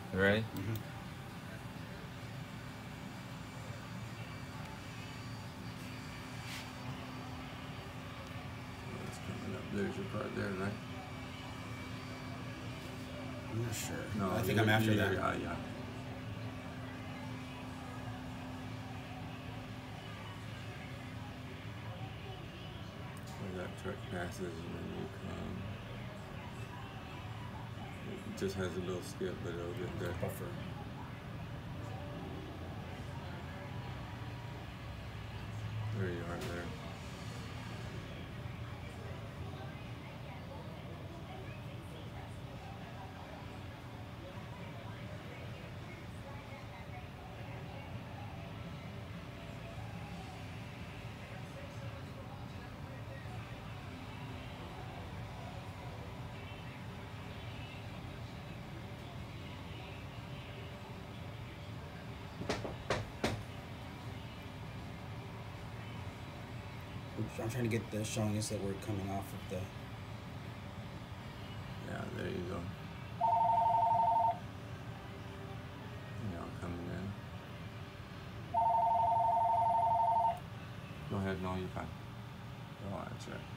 You ready? Mm-hmm. Oh, it's coming up. There's your part there, right? I'm not sure. No, I think I'm after that. yeah. Where that truck passes and then you come. It just has a little skip, but it'll get there. Buffer. There you are there. I'm trying to get the showing us that we're coming off of the. Yeah, there you go. Now coming in. Go ahead, no, you're fine. Oh, that's right.